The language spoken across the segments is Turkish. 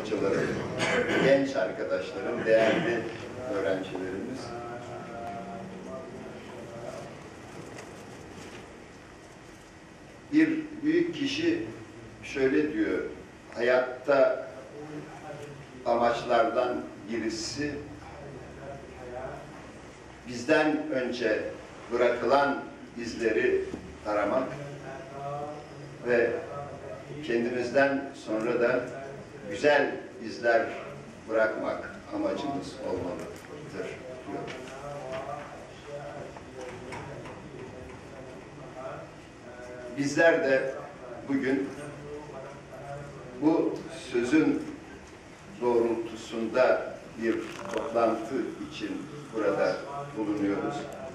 hocalarım, genç arkadaşlarım, değerli öğrencilerimiz. Bir büyük kişi şöyle diyor, hayatta amaçlardan birisi bizden önce bırakılan izleri aramak ve kendimizden sonra da güzel izler bırakmak amacımız olmalıdır diyor. Bizler de bugün bu sözün doğrultusunda bir toplantı için burada bulunuyoruz.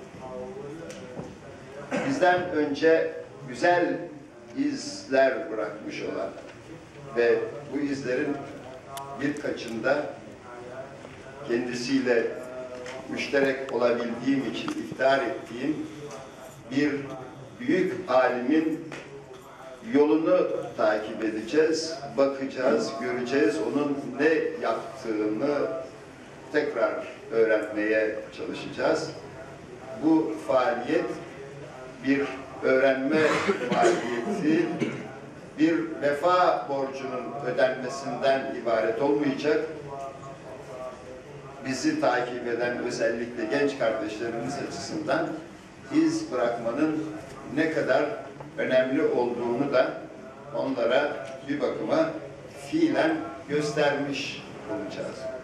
Bizden önce güzel izler bırakmış olan ve bu izlerin birkaçında kendisiyle müşterek olabildiğim için iftihar ettiğim bir büyük alimin yolunu takip edeceğiz, bakacağız, göreceğiz, onun ne yaptığını tekrar öğrenmeye çalışacağız. Bu faaliyet bir öğrenme faaliyeti, bir vefa borcunun ödenmesinden ibaret olmayacak. Bizi takip eden özellikle genç kardeşlerimiz açısından iz bırakmanın ne kadar önemli olduğunu da onlara bir bakıma fiilen göstermiş olacağız.